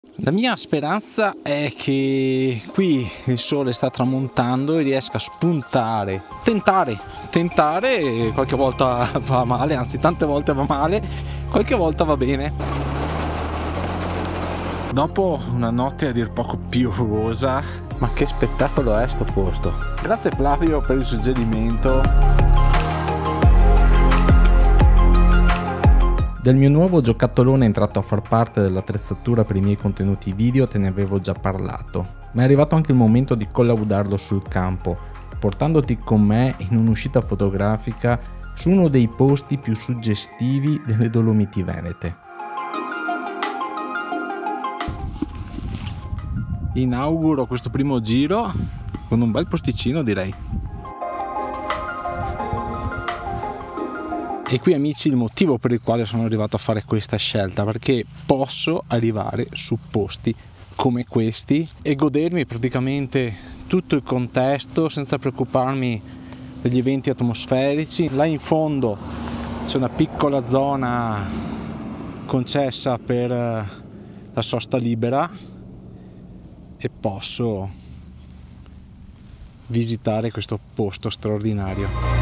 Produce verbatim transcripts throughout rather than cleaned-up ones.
La mia speranza è che qui il sole sta tramontando e riesca a spuntare, tentare, tentare, qualche volta va male, anzi tante volte va male, qualche volta va bene. Dopo una notte a dir poco piovosa, ma che spettacolo è sto posto. Grazie Flavio per il suggerimento. Del mio nuovo giocattolone entrato a far parte dell'attrezzatura per i miei contenuti video te ne avevo già parlato, ma è arrivato anche il momento di collaudarlo sul campo, portandoti con me in un'uscita fotografica su uno dei posti più suggestivi delle Dolomiti Venete. Inauguro questo primo giro con un bel posticino, direi. E qui amici il motivo per il quale sono arrivato a fare questa scelta, perché posso arrivare su posti come questi e godermi praticamente tutto il contesto senza preoccuparmi degli eventi atmosferici. Là in fondo c'è una piccola zona concessa per la sosta libera e posso visitare questo posto straordinario.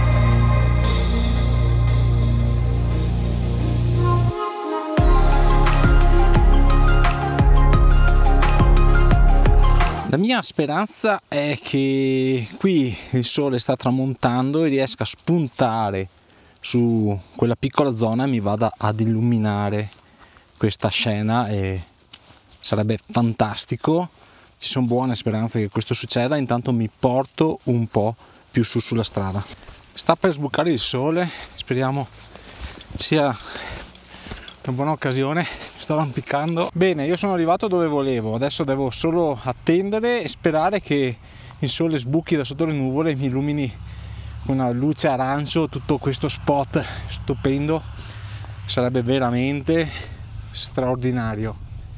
La mia speranza è che qui il sole sta tramontando e riesca a spuntare su quella piccola zona e mi vada ad illuminare questa scena e sarebbe fantastico. Ci sono buone speranze che questo succeda, intanto mi porto un po' più su sulla strada. Sta per sbucare il sole, speriamo sia una buona occasione. Sto arrampicando. Bene, io sono arrivato dove volevo, adesso devo solo attendere e sperare che il sole sbuchi da sotto le nuvole e mi illumini con una luce arancio tutto questo spot stupendo. Sarebbe veramente straordinario.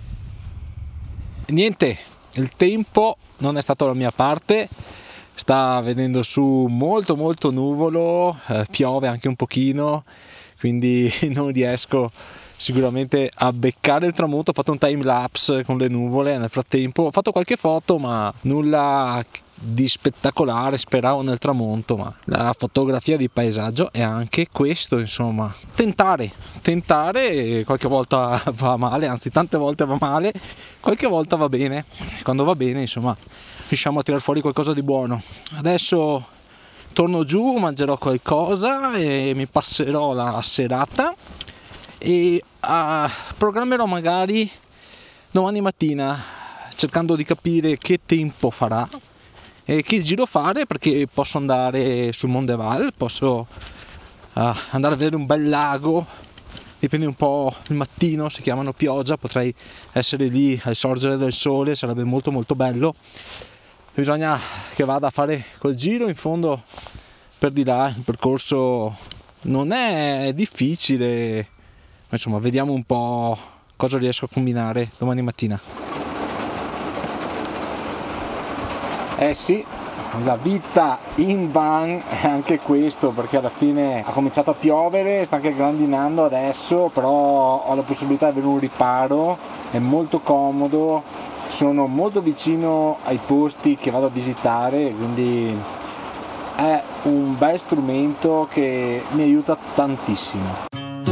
Niente, il tempo non è stato la mia parte, sta venendo su molto molto nuvolo, eh, piove anche un pochino, quindi non riesco sicuramente a beccare il tramonto. Ho fatto un time lapse con le nuvole nel frattempo, ho fatto qualche foto ma nulla di spettacolare, speravo nel tramonto, ma la fotografia di paesaggio è anche questo, insomma, tentare, tentare, qualche volta va male, anzi tante volte va male, qualche volta va bene, quando va bene insomma riusciamo a tirar fuori qualcosa di buono. Adesso torno giù, mangerò qualcosa e mi passerò la serata e uh, programmerò magari domani mattina cercando di capire che tempo farà e che giro fare, perché posso andare sul Mondeval, posso uh, andare a vedere un bel lago, dipende un po' il mattino, se chiamano pioggia potrei essere lì al sorgere del sole, sarebbe molto molto bello. Bisogna che vada a fare quel giro in fondo per di là, il percorso non è difficile. Insomma, vediamo un po' cosa riesco a combinare domani mattina. Eh sì, la vita in van è anche questo, perché alla fine ha cominciato a piovere, sta anche grandinando adesso, però ho la possibilità di avere un riparo, è molto comodo, sono molto vicino ai posti che vado a visitare, quindi è un bel strumento che mi aiuta tantissimo.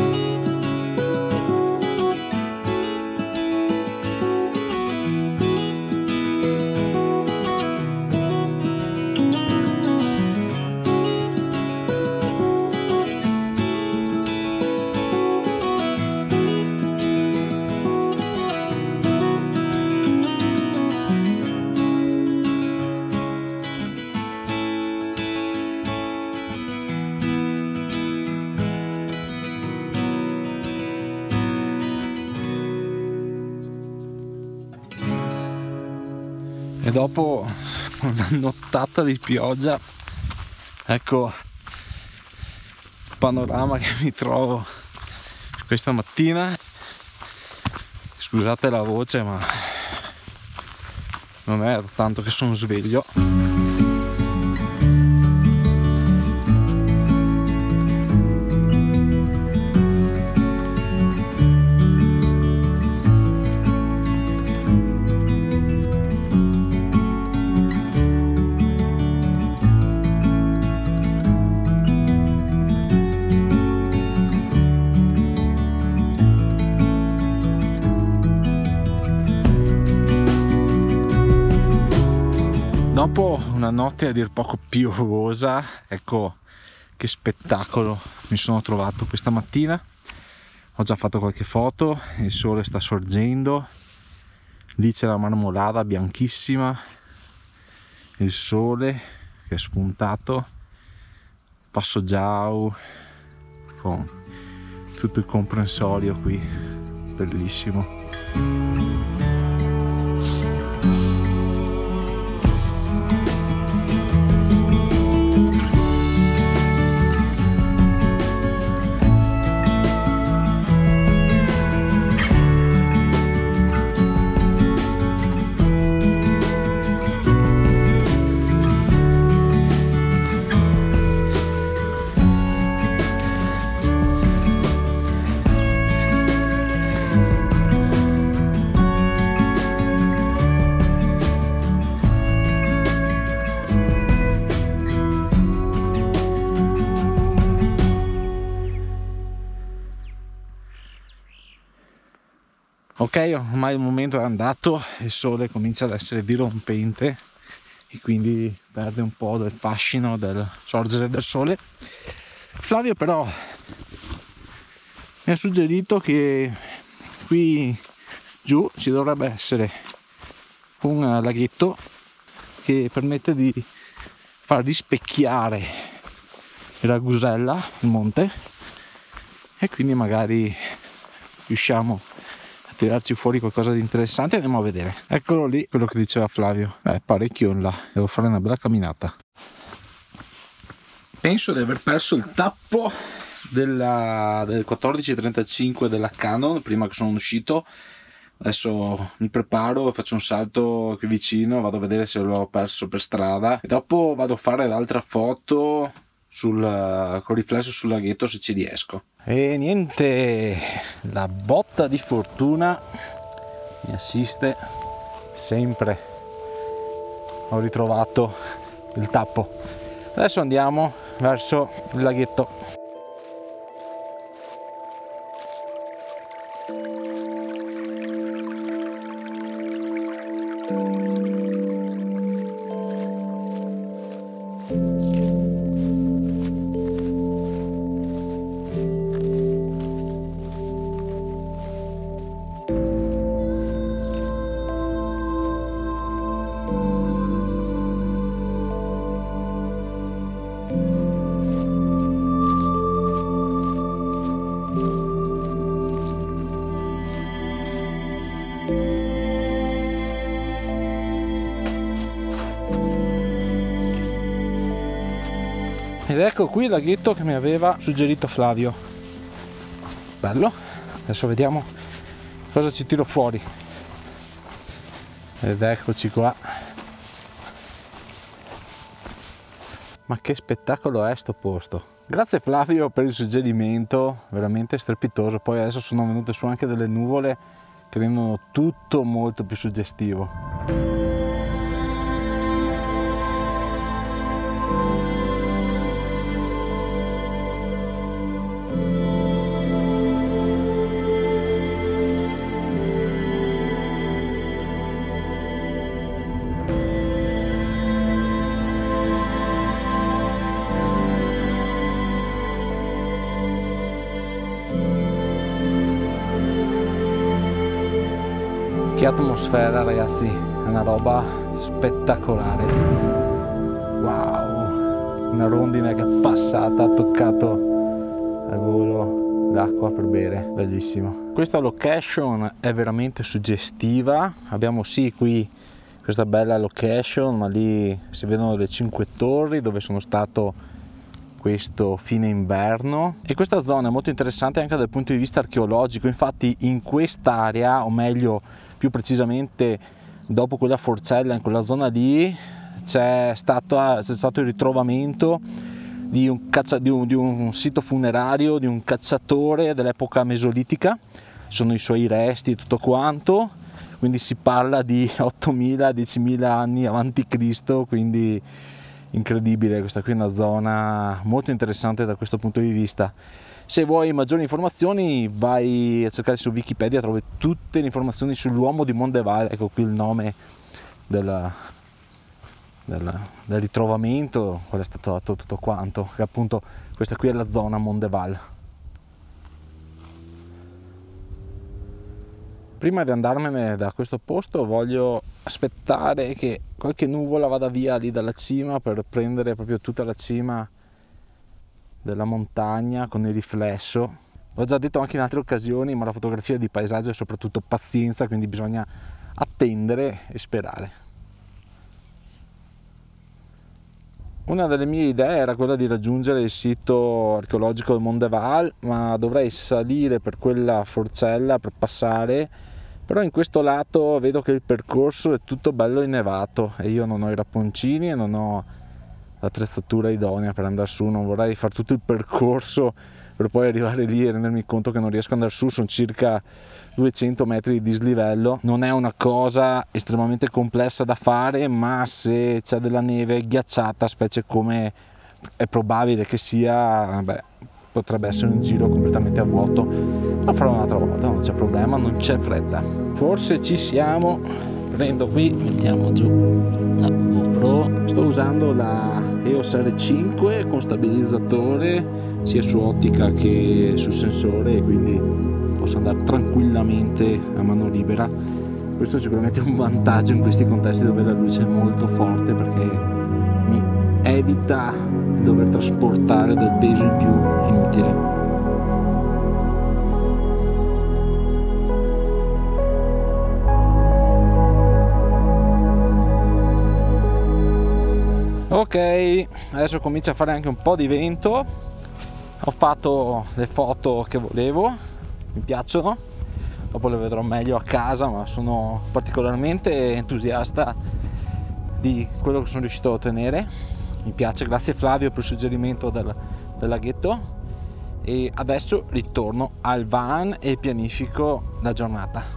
E dopo una nottata di pioggia, ecco il panorama che mi trovo questa mattina. Scusate la voce, ma non è tanto che sono sveglio. Dopo una notte a dir poco piovosa, ecco che spettacolo mi sono trovato questa mattina. Ho già fatto qualche foto, il sole sta sorgendo, lì c'è la Marmolada bianchissima, il sole che è spuntato, Passo Giao con tutto il comprensorio qui, bellissimo. Ok, ormai il momento è andato, il sole comincia ad essere dirompente e quindi perde un po' del fascino del sorgere del sole. Flavio però mi ha suggerito che qui giù ci dovrebbe essere un laghetto che permette di far rispecchiare il Ragusella, il monte, e quindi magari riusciamo tirarci fuori qualcosa di interessante. Andiamo a vedere. Eccolo lì, quello che diceva Flavio. Beh, parecchio in là, devo fare una bella camminata. Penso di aver perso il tappo della, del quattordici trentacinque della Canon prima che sono uscito. Adesso mi preparo, faccio un salto qui vicino, vado a vedere se l'ho perso per strada e dopo vado a fare l'altra foto sul, con riflesso sul laghetto se ci riesco. E niente, la botta di fortuna mi assiste sempre. Ho ritrovato il tappo. Adesso andiamo verso il laghetto. Ed ecco qui il laghetto che mi aveva suggerito Flavio. Bello. Adesso vediamo cosa ci tiro fuori. Ed eccoci qua. Ma che spettacolo è sto posto. Grazie Flavio per il suggerimento, veramente strepitoso. Poi adesso sono venute su anche delle nuvole che rendono tutto molto più suggestivo. Che atmosfera ragazzi, è una roba spettacolare. Wow, una rondine che è passata, ha toccato al volo l'acqua per bere, bellissimo. Questa location è veramente suggestiva. Abbiamo sì qui questa bella location, ma lì si vedono le cinque torri dove sono stato questo fine inverno, e questa zona è molto interessante anche dal punto di vista archeologico. Infatti in quest'area, o meglio più precisamente dopo quella forcella, in quella zona lì c'è stato, c'è stato il ritrovamento di un, caccia, di, un, di un sito funerario di un cacciatore dell'epoca mesolitica. Sono i suoi resti e tutto quanto, quindi si parla di ottomila diecimila anni avanti Cristo, quindi incredibile. Questa qui è una zona molto interessante da questo punto di vista. Se vuoi maggiori informazioni vai a cercare su Wikipedia, trovi tutte le informazioni sull'uomo di Mondeval. Ecco qui il nome della, del, del ritrovamento, qual è stato tutto quanto, che appunto questa qui è la zona Mondeval. Prima di andarmene da questo posto voglio aspettare che qualche nuvola vada via lì dalla cima per prendere proprio tutta la cima della montagna con il riflesso. L'ho già detto anche in altre occasioni, ma la fotografia di paesaggio è soprattutto pazienza, quindi bisogna attendere e sperare. Una delle mie idee era quella di raggiungere il sito archeologico del Mondeval, ma dovrei salire per quella forcella per passare, però in questo lato vedo che il percorso è tutto bello innevato e io non ho i rapponcini e non ho l'attrezzatura idonea per andare su, non vorrei fare tutto il percorso per poi arrivare lì e rendermi conto che non riesco ad andare su. Sono circa duecento metri di dislivello, non è una cosa estremamente complessa da fare, ma se c'è della neve ghiacciata, specie come è probabile che sia, beh, potrebbe essere un giro completamente a vuoto. Lo farò un'altra volta, non c'è problema, non c'è fretta. Forse ci siamo. Prendo qui, mettiamo giù la GoPro. Sto usando la E O S R cinque con stabilizzatore sia su ottica che su sensore, quindi posso andare tranquillamente a mano libera. Questo è sicuramente un vantaggio in questi contesti dove la luce è molto forte, perché mi evita di dover trasportare del peso in più inutile. Ok, adesso comincia a fare anche un po' di vento. Ho fatto le foto che volevo, mi piacciono, dopo le vedrò meglio a casa, ma sono particolarmente entusiasta di quello che sono riuscito a ottenere. Mi piace, grazie Flavio per il suggerimento del, del laghetto. E adesso ritorno al van e pianifico la giornata.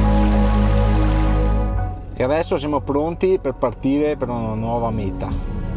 E adesso siamo pronti per partire per una nuova meta.